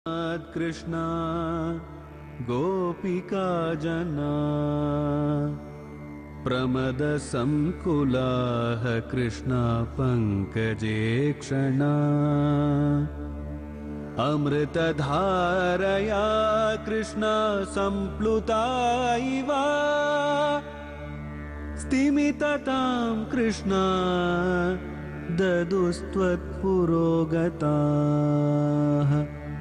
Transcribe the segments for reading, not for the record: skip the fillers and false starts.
कृष्णा गोपिका जना प्रमद संकुलाः कृष्णा पंकजे क्षणा अमृतधारया कृष्णा संप्लुता इव स्तिमिततां कृष्णा ददुस्त्वत्पुरोगताः।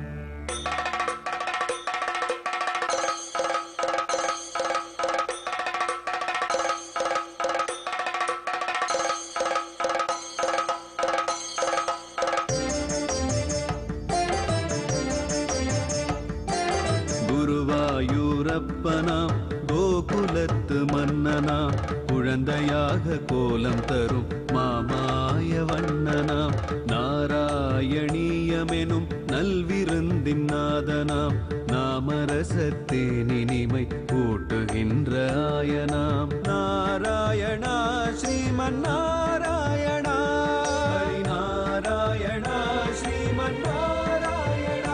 குருவாயூரப்பனாம் கோகுலத்து மன்னனாம் குழந்தையாக கோலம் தரும் மாமாய வண்ணனாம் நாராயணீயமெனும் நல்விருந்தின் நாதனாம் நாமரசத்தேனினிமை கூட்டுகின்ற ஆயனாம் நாராயணா ஸ்ரீமன் நாராயணா ஹரிநாராயணா ஸ்ரீமன் நாராயணா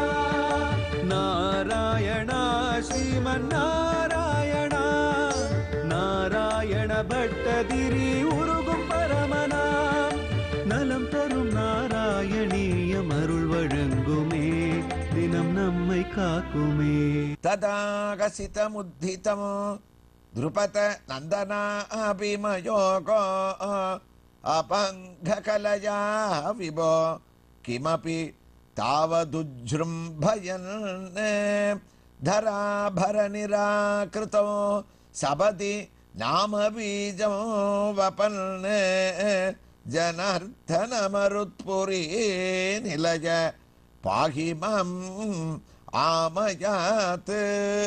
நாராயணா ஸ்ரீமன் நாராயணா நாராயண பட்டதிரி உருகும் பரமனாம் நலம் தரும் நாராயணீயம் அருள் வழங்குமே தினம் நம்மை காக்குமே. ததாகசிதமுத்திதம் த்ருபத நந்தனாபிமயோகோ அபங்ககலயா விபோ கிமபி தாவதுஜ்ரும்பயன் தராபர நிராகிருதோ சபதி நாம பீஜம் வபன் ஜனார்த்தனமருத்புரி நிலய பாகிமம் ஆமயாத்.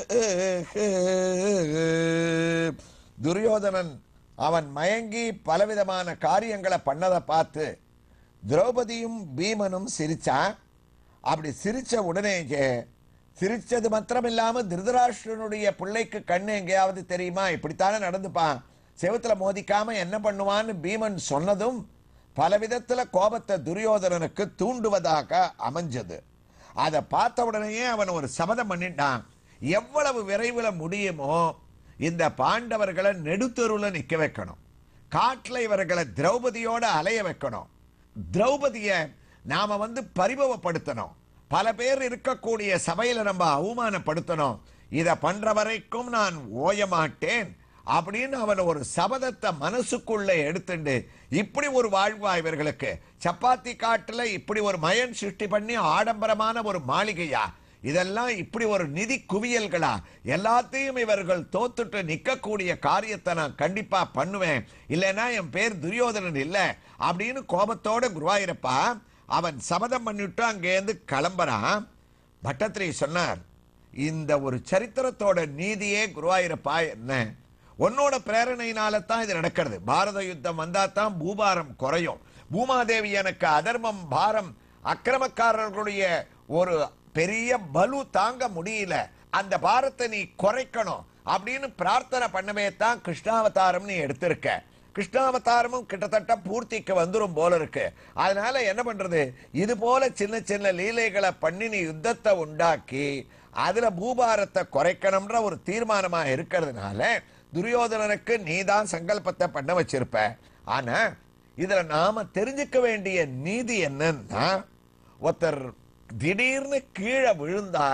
துரியோதனன் அவன் மயங்கி பலவிதமான காரியங்களை பண்ணதை பார்த்து திரௌபதியும் பீமனும் சிரிச்சா. அப்படி சிரிச்ச உடனேயே சிரிச்சது மாத்திரமில்லாம திருதராஷ்டிரனுடைய பிள்ளைக்கு கண்ணு எங்கேயாவது தெரியுமா, இப்படித்தானே நடந்துப்பான், செவத்துல மோதிக்காம என்ன பண்ணுவான்னு பீமன் சொன்னதும் பலவிதத்துல கோபத்தை துரியோதனனுக்கு தூண்டுவதாக அமைஞ்சது. அதை பார்த்த உடனேயே அவன் ஒரு சபதம் பண்ணிட்டான். எவ்வளவு விரைவில் முடியுமோ இந்த பாண்டவர்களை நெடுத்தெருவுல நிக்க வைக்கணும், காட்டுல இவர்களை திரௌபதியோட அலைய வைக்கணும், திரௌபதிய நாம பரிபவப்படுத்தணும், பல பேர் இருக்கக்கூடிய சபையில நம்ம அவமானப்படுத்தணும், இதை பண்ற வரைக்கும் நான் ஓய மாட்டேன் அப்படின்னு அவன் ஒரு சபதத்தை மனசுக்குள்ள எடுத்துண்டு இப்படி ஒரு வாழ்வா இவர்களுக்கு, சப்பாத்தி காட்டுல இப்படி ஒரு மயன் சிருஷ்டி பண்ணி ஆடம்பரமான ஒரு மாளிகையா, இதெல்லாம் இப்படி ஒரு நிதி குவியல்களா, எல்லாத்தையும் இவர்கள் தோத்துட்டு நிக்கக்கூடிய காரியத்தை நான் கண்டிப்பா பண்ணுவேன், இல்லைன்னா என் பேர் துரியோதனன் இல்லை அப்படின்னு கோபத்தோட குருவாயூரப்பா அவன் சபதம் பண்ணிட்டு அங்கேருந்து கிளம்புறான். பட்டத்திரி சொன்னார், இந்த ஒரு சரித்திரத்தோட நீதியே குருவாயூரப்பா என்ன, உன்னோட பிரேரணையினால தான் இது நடக்கிறது. பாரத யுத்தம் வந்தா தான் பூபாரம் குறையும், பூமாதேவி எனக்கு அதர்மம் பாரம் அக்கிரமக்காரர்களுடைய ஒரு பெரிய பலு தாங்க முடியல, அந்த பாரத்தை நீ குறைக்கணும் அப்படின்னு பிரார்த்தனை பண்ணவே தான் கிருஷ்ணாவதாரம் நீ எடுத்திருக்க. கிருஷ்ணாவதாரமும் கிட்டத்தட்ட பூர்த்திக்கு வந்துரும் போல இருக்கு. அதனால என்ன பண்றது, இது போல சின்ன சின்ன லீலைகளை பண்ணி நீ யுத்தத்தை உண்டாக்கி அதுல பூபாரத்தை குறைக்கணும்ன்ற ஒரு தீர்மானமா இருக்கிறதுனால துரியோதனனுக்கு நீதான் சங்கல்பத்தை பண்ண வச்சிருப்ப. ஆனா இதுல நாம தெரிஞ்சுக்க வேண்டிய நீதி என்னன்னா, ஒருத்தர் திடீர்னு கீழே விழுந்தா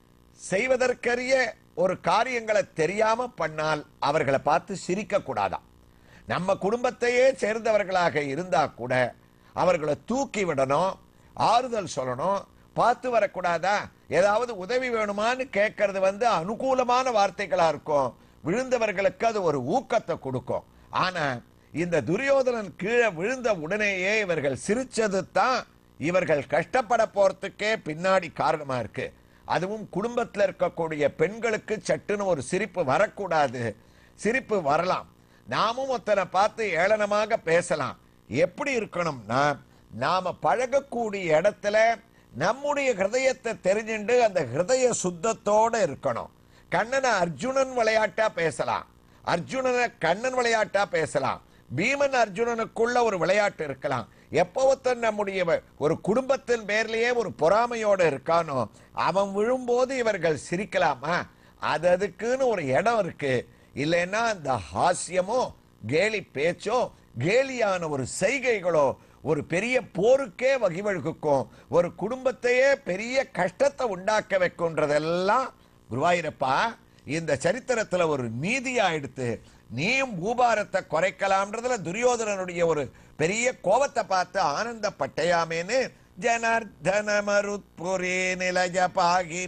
செய்வதற்கரிய ஒரு காரியங்களை தெரியாம பண்ணால் அவர்களை பார்த்து சிரிக்க கூடாதான். நம்ம குடும்பத்தையே சேர்ந்தவர்களாக இருந்தா கூட அவர்களை தூக்கி விடணும், ஆறுதல் சொல்லணும், பார்த்து வரக்கூடாதா, ஏதாவது உதவி வேணுமான்னு கேட்கறது அனுகூலமான வார்த்தைகளா இருக்கும், விழுந்தவர்களுக்கு அது ஒரு ஊக்கத்தை கொடுக்கும். ஆனா இந்த துரியோதனன் கீழே விழுந்த உடனேயே இவர்கள் சிரிச்சது தான் இவர்கள் கஷ்டப்பட போறதுக்கே பின்னாடி காரணமா இருக்கு. அதுவும் குடும்பத்தில் இருக்கக்கூடிய பெண்களுக்கு சட்டுன்னு ஒரு சிரிப்பு வரக்கூடாது, சிரிப்பு வரலாம், நாமும் ஒருத்தனை பார்த்து ஏளனமாக பேசலாம். எப்படி இருக்கணும்னா, நாம பழகக்கூடிய இடத்துல நம்முடைய ஹிருதயத்தை தெரிஞ்சுண்டு அந்த ஹிருதய சுத்தத்தோட இருக்கணும். கண்ணனை அர்ஜுனன் விளையாட்டா பேசலாம், அர்ஜுனனை கண்ணன் விளையாட்டா பேசலாம், பீமன் அர்ஜுனனுக்குள்ள ஒரு விளையாட்டு இருக்கலாம். எப்போத்தன் நம்முடைய ஒரு குடும்பத்தின் பேர்லயே ஒரு பொறாமையோட இருக்கானோ அவன் விழும்போது இவர்கள் சிரிக்கலாமா? அதுக்குன்னு ஒரு இடம் இருக்கு. இல்லைன்னா அந்த ஹாஸ்யமோ கேலி பேச்சோ கேலியான ஒரு செய்கைகளோ ஒரு பெரிய போருக்கே வகிவகுக்கும், ஒரு குடும்பத்தையே பெரிய கஷ்டத்தை உண்டாக்க வைக்கும்ன்றதெல்லாம் குருவாயூரப்பா இந்த சரித்திரத்துல ஒரு நீதியா எடுத்து நீயும் பூபாரத்தை குறைக்கலாம்ன்றதுல துரியோதனனுடைய ஒரு பெரிய கோபத்தை பார்த்து ஆனந்தப்பட்டையாமேன்னு ஜனார்தன மருத்புரி நிலய பாகி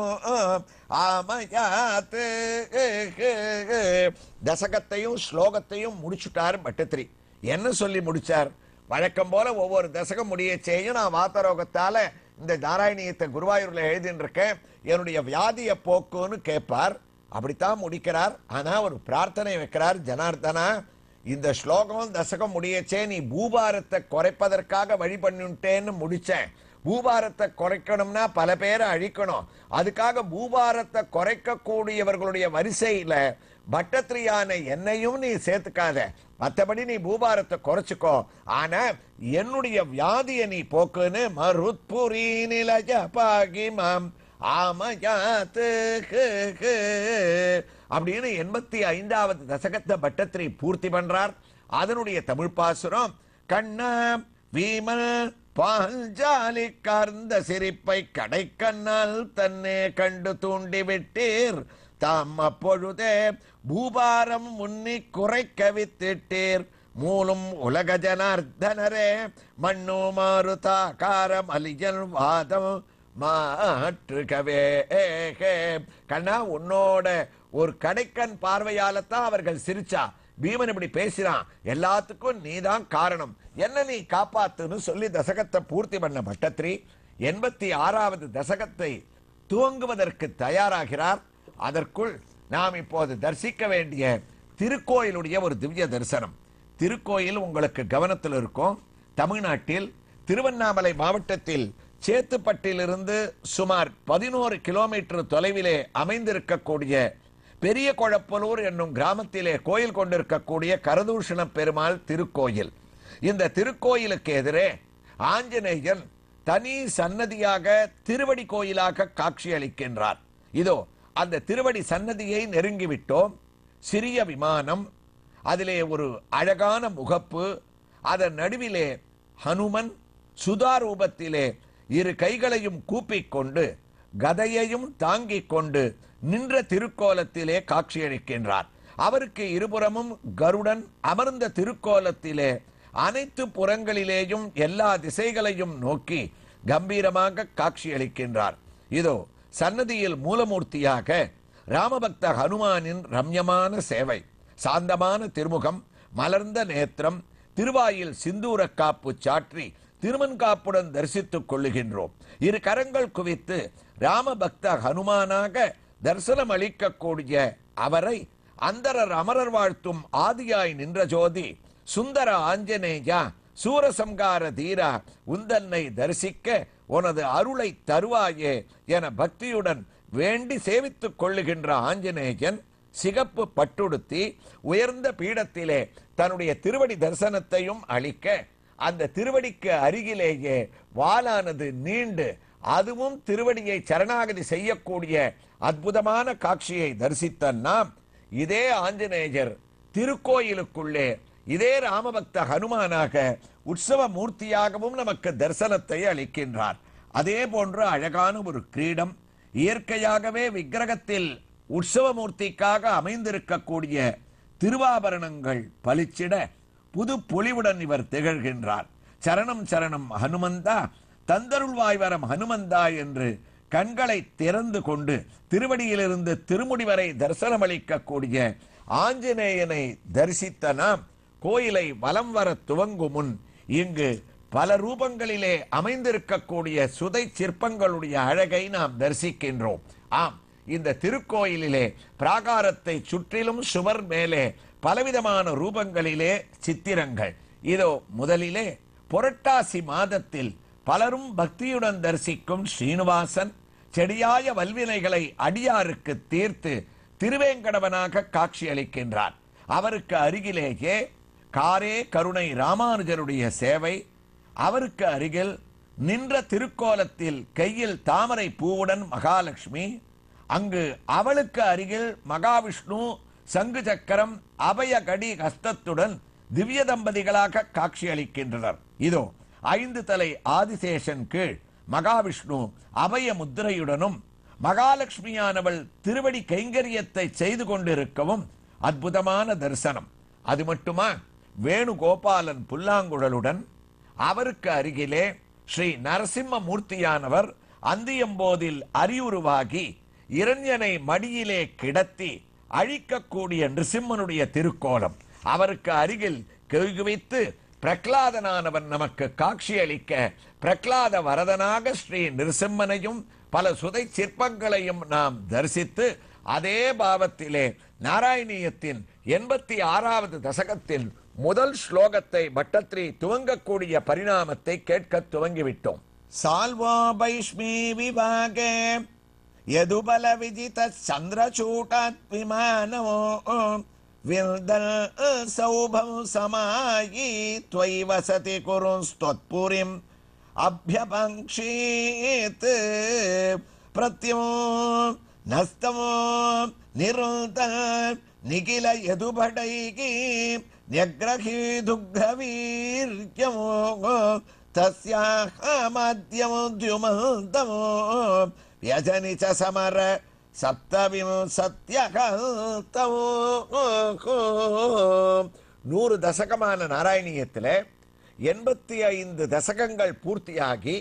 ஆமயாத்து தசகத்தையும் ஸ்லோகத்தையும் முடிச்சுட்டார் பட்டத்திரி. என்ன சொல்லி முடிச்சார்? வழக்கம் போல ஒவ்வொரு தசகம் முடிய செய்யும். நான் வாத்தரோகத்தால இந்த நாராயணியத்தை குருவாயூர்ல எழுதின்னு இருக்கேன், என்னுடைய வியாதிய போக்குன்னு கேட்பார். அப்படித்தான் முடிக்கிறார். ஆனா ஒரு பிரார்த்தனை வைக்கிறார், ஜனார்தனா இந்த ஸ்லோகம் தசகம் முடியச்சே நீ பூபாரத்தை குறைப்பதற்காக வழி பண்ணிட்டேன்னு முடிச்சேன். பூபாரத்தை குறைக்கணும்னா பல பேரை அழிக்கணும், அதுக்காக பூபாரத்தை குறைக்க கூடியவர்களுடைய வரிசையில பட்டத்திரியான என்னையும் நீ சேர்த்துக்காத, மற்றபடி நீ பூபாரத்தை குறைச்சுக்கோ, ஆனா என்னுடைய வியாதியை நீ போக்குன்னு மருத்புரி நிலஜ பாகி மாம் ஆமயாத்து அப்படின்னு 85வது தசகத்தை பட்டத்திரி பூர்த்தி பண்றார். அதனுடைய தமிழ் பாசுரம் கண்ணா வீமன் பாஞ்சாலி கார்ந்த சிரிப்பை கடைக்கண்ணால் தன்னே கண்டு தூண்டி விட்டீர், தாம் அப்பொழுதே பூபாரம் முன்னி குறைக்க வித்திட்டீர், மூலும் உலக ஜனார்தனரே மண்ணு மாருதாகாரம் அலிஜன் வாதம் மாற்றுகவே. கண்ணா உன்னோட ஒரு கடைக்கண் பார்வையாலத்தான் அவர்கள் சிரிச்சா, பீமன் இப்படி பேசினான், எல்லாத்துக்கும் நீதான் காரணம், என்ன நீ காப்பாத்துன்னு சொல்லி தசகத்தை பூர்த்தி பண்ண பட்டத்திரி 86வது தசகத்தை துவங்குவதற்கு தயாராகிறார். அதற்குள் நாம் இப்போது தரிசிக்க வேண்டிய திருக்கோயிலுடைய ஒரு திவ்ய தரிசனம். திருக்கோயில் உங்களுக்கு கவனத்தில் இருக்கும். தமிழ்நாட்டில் திருவண்ணாமலை மாவட்டத்தில் சேத்துப்பட்டிலிருந்து சுமார் 11 கிலோமீட்டர் தொலைவிலே அமைந்திருக்கக்கூடிய பெரிய கொழப்பலூர் என்னும் கிராமத்திலே கோயில் கொண்டிருக்கக்கூடிய கரதூஷண பெருமாள் திருக்கோயில். இந்த திருக்கோயிலுக்கு எதிரே ஆஞ்சநேயன் தனி சன்னதியாக திருவடி கோயிலாக காட்சி அளிக்கின்றார். இதோ அந்த திருவடி சன்னதியை நெருங்கிவிட்டோம். சிறிய விமானம், அதிலே ஒரு அழகான முகப்பு, அதன் நடுவிலே ஹனுமன் சுதாரூபத்திலே இரு கைகளையும் கூப்பிக்கொண்டு கதையையும் தாங்கிக் கொண்டு நின்ற திருக்கோலத்திலே காட்சியளிக்கின்றார். அவருக்கு இருபுறமும் கருடன் அமர்ந்த திருக்கோலத்திலே அனைத்து புறங்களிலேயும் எல்லா திசைகளையும் நோக்கி கம்பீரமாக காட்சியளிக்கின்றார். இதோ சன்னதியில் மூலமூர்த்தியாக ராமபக்த ஹனுமானின் ரம்யமான சேவை, சாந்தமான திருமுகம், மலர்ந்த நேத்திரம், திருவாயில் சிந்தூர காப்பு சாற்றி திருமன்காப்புடன் தரிசித்துக் கொள்ளுகின்றோம். இரு கரங்கள் குவித்து ராமபக்த ஹனுமானாக தரிசனம் அளிக்கக்கூடிய அவரை அந்தரர் அமரர் வாழ்த்தும் ஆதியாய் நின்ற ஜோதி சுந்தர ஆஞ்சநேயா சூரசம்கார தீரா உந்தன்னை தரிசிக்க உனது அருளை தருவாயே என பக்தியுடன் வேண்டி சேவித்துக் கொள்ளுகின்ற ஆஞ்சநேயன் சிகப்பு பட்டுடுத்தி உயர்ந்த பீடத்திலே தன்னுடைய திருவடி தரிசனத்தையும் அளிக்க, அந்த திருவடிக்கு அருகிலேயே வாளானது நீண்டு அதுவும் திருவடியை சரணாகதி செய்யக்கூடிய அற்புதமான காட்சியை தரிசித்த நாம் இதே ஆஞ்சநேயர் திருக்கோயிலுக்குள்ளே இதே ராமபக்த ஹனுமானாக உற்சவ மூர்த்தியாகவும் நமக்கு தரிசனத்தை அளிக்கின்றார். அதே போன்ற அழகான ஒரு கிரீடம், இயற்கையாகவே விக்கிரகத்தில் உற்சவ மூர்த்திக்காக அமைந்திருக்கக்கூடிய திருவாபரணங்கள் பளிச்சிட புது பொலிவுடன் இவர் திகழ்கின்றார். சரணம் சரணம் ஹனுமந்தா, தந்தருள்வாய்வரம் ஹனுமந்தா என்று கண்களை திறந்து கொண்டு திருவடியிலிருந்து திருமுடி வரை தரிசனமளிக்கக்கூடிய ஆஞ்சநேயனை தரிசித்த நாம் கோயிலை வலம் வர துவங்கும் முன் இங்கு பல ரூபங்களிலே அமைந்திருக்கக்கூடிய சுதை சிற்பங்களுடைய அழகை நாம் தரிசிக்கின்றோம். ஆம், இந்த திருக்கோயிலிலே பிராகாரத்தை சுற்றிலும் சுவர் மேலே பலவிதமான ரூபங்களிலே சித்திரங்கள். இதோ முதலிலே புரட்டாசி மாதத்தில் பலரும் பக்தியுடன் தரிசிக்கும் ஸ்ரீனிவாசன் செடியாய வல்வினைகளை அடியாருக்கு தீர்த்து திருவேங்கடவனாக காட்சியளிக்கின்றார். அவருக்கு அருகிலேயே காரே கருணை ராமானுஜருடைய சேவை, அவருக்கு அருகில் நின்ற திருக்கோலத்தில் கையில் தாமரை பூவுடன் மகாலட்சுமி, அங்கு அவளுக்கு அருகில் மகாவிஷ்ணு சங்கு சக்கரம் அபயகடி ஹஸ்தத்துடன் திவ்ய தம்பதிகளாக காட்சியளிக்கின்றனர். இதோ 5 தலை ஆதிசேஷன் கீழ் மகாவிஷ்ணு அபய முத்திரையுடனும் மகாலட்சுமியானவள் திருவடி கைங்கரியத்தை செய்து கொண்டிருக்கவும் அற்புதமான தரிசனம். அது மட்டுமா, வேணுகோபாலன் புல்லாங்குழலுடன் அவருக்கு அருகிலே ஸ்ரீ நரசிம்ம மூர்த்தியானவர் அந்தியம்போதில் அரியுருவாகி இரண்யனை மடியிலே கிடத்தி அழிக்கக்கூடிய நிருசிம்மனுடைய திருக்கோலம். அவருக்கு அருகில் வைத்து பிரகலாதனானவன் நமக்கு காட்சியளிக்க பிரகலாத வரதனாக ஸ்ரீ நிருசிம்மனையும் பல சுதை சிற்பங்களையும் நாம் தரிசித்து அதே பாவத்திலே நாராயணியத்தின் 86வது தசகத்தில் முதல் ஸ்லோகத்தை பட்டத்ரி துவங்கக்கூடிய பரிணாமத்தை கேட்க துவங்கிவிட்டோம். சால்வா பைஷ்மி விவாகே யதுபல விஜித சந்திரசூடாத் விமானோ வில்தல் சௌபம் சமாயி த்வை வசதி குருஸ்த்வத்புரிம் அப்யபங்க்ஷீத் பிரத்யோ நஸ்தமோ நிருந்தல் நிகில யதுபடைகி न्यग्रहीदुग्रवीर्यमो तस्याः मध्यमुद्युमन्तमो व्यजनि च समर सप्तविंशत्यकल्तमो. 100 தசகமான நாராயணியத்திலே 85 தசகங்கள் பூர்த்தியாகி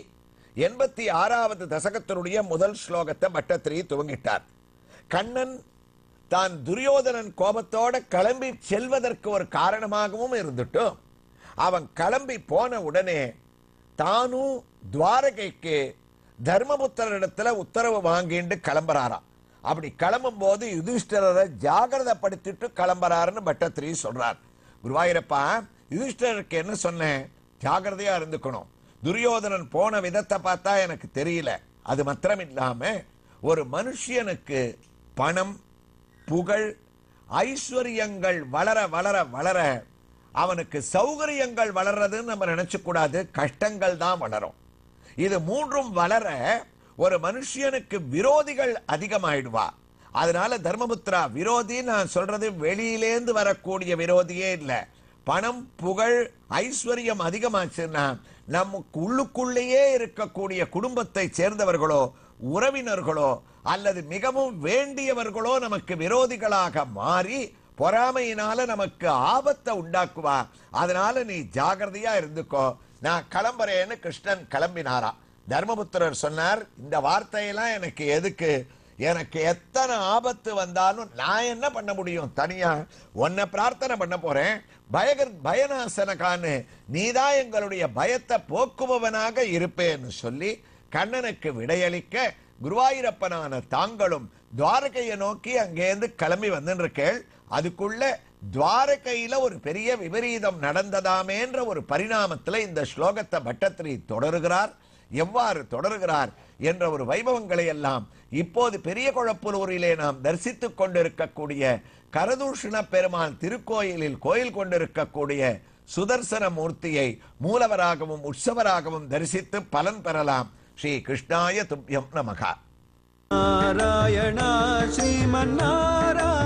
86வது தசகத்தினுடைய முதல் ஸ்லோகத்தை பட்டத்திரி துவங்கிட்டார். கண்ணன் தான் துரியோதனன் கோபத்தோட கிளம்பி செல்வதற்கு ஒரு காரணமாகவும் இருந்துட்டு அவன் கிளம்பி போன உடனே தானும் துவாரகைக்கு தர்மபுத்திரரிடத்துல உத்தரவு வாங்கிட்டு கிளம்புறாராம். அப்படி கிளம்பும் போது யுதிஷ்டரரை ஜாகிரதப்படுத்திட்டு கிளம்புறாருன்னு பட்டத்திரி சொல்றார். குருவாயூரப்பா, யுதிஷ்டருக்கு என்ன சொன்னேன்? ஜாகிரதையா இருந்துக்கணும். துரியோதனன் போன விதத்தை பார்த்தா எனக்கு தெரியல. அது மாத்திரம் இல்லாம ஒரு மனுஷனுக்கு பணம், புகழ், ஐஸ்வர்யங்கள் வளர வளர வளர அவனுக்கு சௌகரியங்கள் வளர்றதுன்னு நம்ம நினைச்சு கூடாது. கஷ்டங்கள் தான் வளரும். இது மூன்றும் வளர ஒரு மனுஷனுக்கு விரோதிகள் அதிகமாயிடுவா. அதனால தர்மபுத்திரா, விரோதி நான் சொல்றது வெளியிலேந்து வரக்கூடிய விரோதியே இல்ல. பணம், புகழ், ஐஸ்வர்யம் அதிகமாச்சுன்னா நமக்கு உள்ளுக்குள்ளேயே இருக்கக்கூடிய குடும்பத்தை சேர்ந்தவர்களோ உறவினர்களோ அல்லது மிகவும் வேண்டியவர்களோ நமக்கு விரோதிகளாக மாறி பொறாமையினால நமக்கு ஆபத்தை உண்டாக்குவா. அதனால நீ ஜாகிரதையா இருந்துக்கோ, நான் கிளம்புறேன்னு கிருஷ்ணன் கிளம்பினாரா. தர்மபுத்திரர் சொன்னார், இந்த வார்த்தையெல்லாம் எனக்கு எதுக்கு? எனக்கு எத்தனை ஆபத்து வந்தாலும் நான் என்ன பண்ண முடியும்? தனியா உன்னை பிரார்த்தனை பண்ண போறேன். பயநாசனகான்னு நீதான் எங்களுடைய பயத்தை போக்குபவனாக இருப்பேன்னு சொல்லி கண்ணனுக்கு விடையளிக்க குருவாயூரப்பனான தாங்களும் துவாரகையை நோக்கி அங்கேருந்து கிளம்பி வந்துருக்கேள். அதுக்குள்ள துவாரகையில ஒரு பெரிய விபரீதம் நடந்ததாமேன்ற ஒரு பரிணாமத்துல இந்த ஸ்லோகத்தை பட்டத்திரி தொடருகிறார். எவ்வாறு தொடருகிறார் என்ற ஒரு வைபவங்களை எல்லாம் இப்போது பெரிய குழப்பலூரிலே நாம் தரிசித்துக் கொண்டிருக்கக்கூடிய கரதூஷண பெருமாள் திருக்கோயிலில் கோயில் கொண்டிருக்கக்கூடிய சுதர்சன மூர்த்தியை மூலவராகவும் உற்சவராகவும் தரிசித்து பலன் பெறலாம். ஸ்ரீ கிருஷ்ணாய துப்யம் நமகா. நாராயணா ஸ்ரீமன் நாராயண